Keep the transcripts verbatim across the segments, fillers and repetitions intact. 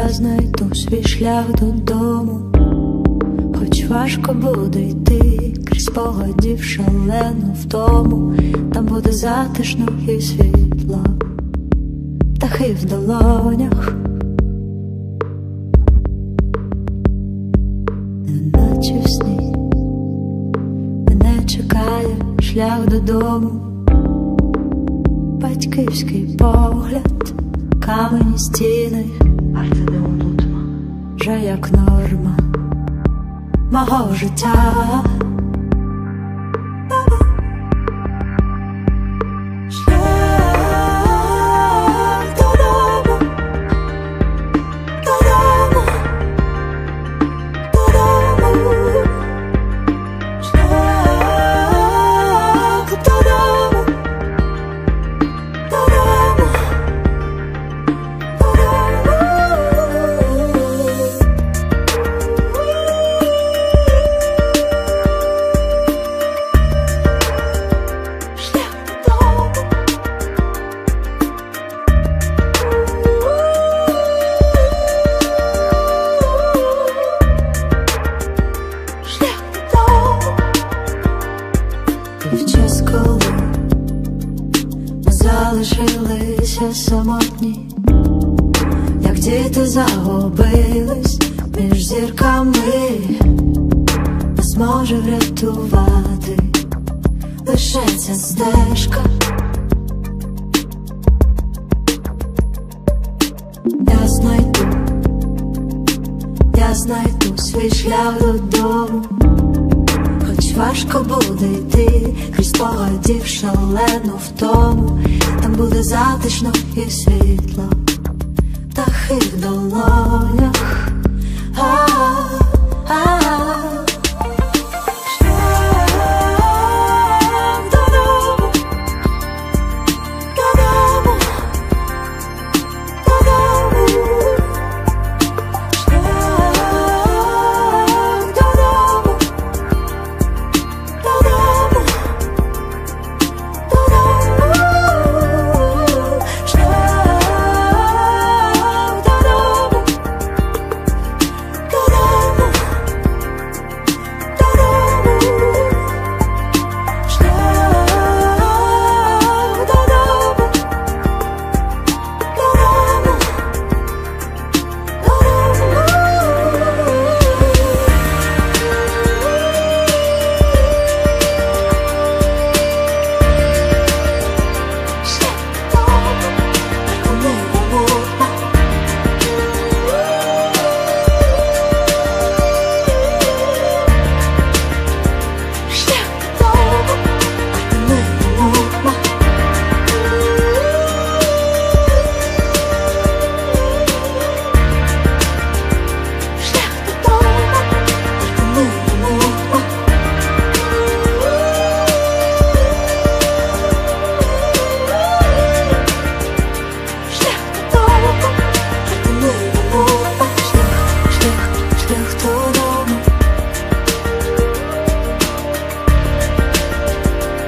Я знайду свій шлях додому, хоч важко буде йти крізь спогадів шалену втому. Там буде затишно і світло, птахи в долонях, неначе в сні. Мене чекає шлях додому, батьківський погляд, камені стіни, вже як норма мого життя. В час, коли ми залишилися самотні, як діти загубились між зірками, нас може врятувати лише ця стежка. Я знайду, я знайду свій шлях додому, хоч важко буде йти крізь спогадів шалену втому. Там буде затишно і світло, птахи в долонях. А-а-а.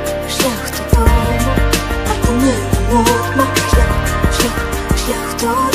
Шлях додому.